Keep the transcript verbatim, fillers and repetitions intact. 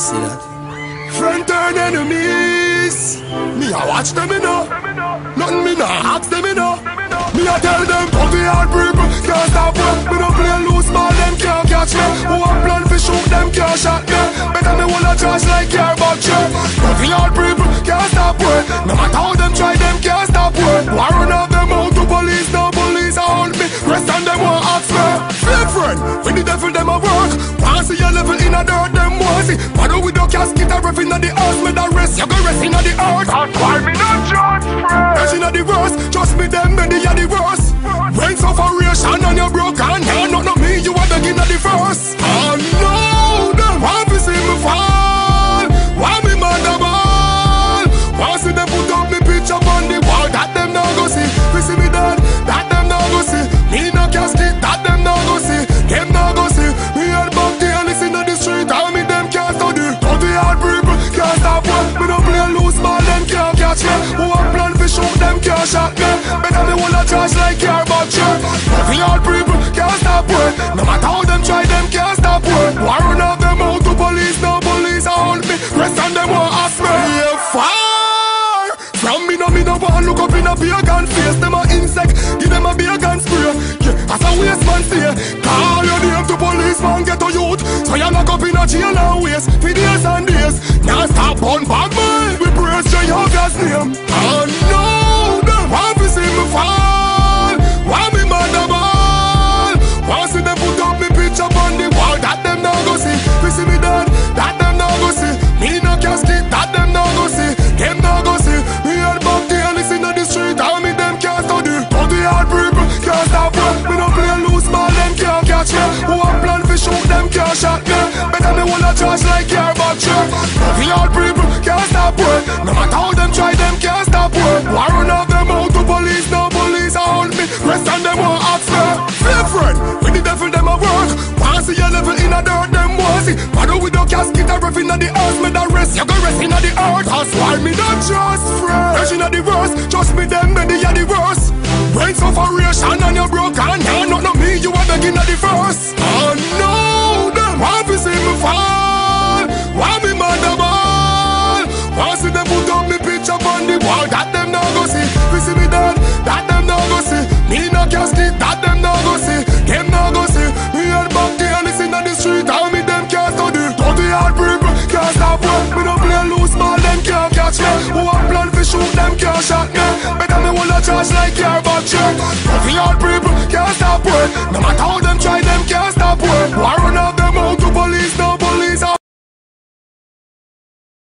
see that? Friend turn enemies. Me a watch them, you know. Nothing me nah ask them, you know. Me a tell them, dirty hard people can't stop me. Me no play loose ball, them can't catch me. Who a plan fi shoot, them can't shot me. Better me wanna charge like care about you. Dirty hard people can't stop me. No matter how them try, them can't stop me. Why run out them out to police? No police a hold me. Rest on them won't ask me. Fake friend, when the devil them a work. Want see your level in a dirt, them want see. Follow with your casket a ref inna the house. Me da rest, you go rest inna the earth. That's why me not judge friend. Rest inna the verse, trust me them men they are the worst. When sufferation and you broke and hand, not not me, you are begging at the first. Oh no, them want to see me fall. Want me mad a ball. Want see them put up me picture on the wall. That them now go see. We see me dead, that them now go see. Me no casket, that them now go see. Them now go see. Me head back there, listen to the street. All me them can't study. Dirty hard people can't stop me. Me no play loose ball, them can't catch me. Who a plan fi shoot, them can't shot me. Better me wanna charge like care about you. Dirty hard people can't stop me. No matter how them try, them can't stop me. Why run out them out to police? No police a hold me. Rest on them won't ask me. Yeah, fire from me, no me no want look up in a pagan face. Them a insect, give them a pagan spray. Yeah, as a waste man say, call your name to policeman, get a youth. So you lock up in a jail and waste for days and days. Now stop on bad man. We praise Jehovah's name. Oh no, them want to see me fall. Want me mad a ball. Want see them put up me picture on the wall. That them now go see. We see me dead, that them now go see. Me no casket, that them now go see. Them now go see. Me head back there, listen to the street. All me them can't study. Dirty hard people can't stop me. Me no play loose ball, them can't catch me. Who a plan fi shoot, them can't shot me. Better me wanna charge like care about you. Dirty hard people can't stop me. No matter how them try, them can't stop me. Why run out them out to police? No police a hold me. Rest on them won't ask me. Fake friend, when the devil them a work. Want see your level in a dirt, them want see. Follow with your casket a ref inna the house. Me da rest, you go rest inna the earth. That's why me not just friend. Rest inna the verse, trust me them men they are the worst. When sufferation and you broke and hand, not not me, you are begging at the first. Oh no, them want to see me fall. Want me mad a ball. Want see them put up me picture on the wall. That them now go see. We see me dead, that them now go see. Me no casket, that them now go see. Them now go see. Me head back there, listen to the street. All me them can't study. Dirty hard people can't stop me. Me no play loose ball, them can't catch me. Who a plan fi shoot, them can't shot me. Better me wanna charge like care about you. Dirty hard people can't stop me. No matter how them try, them can't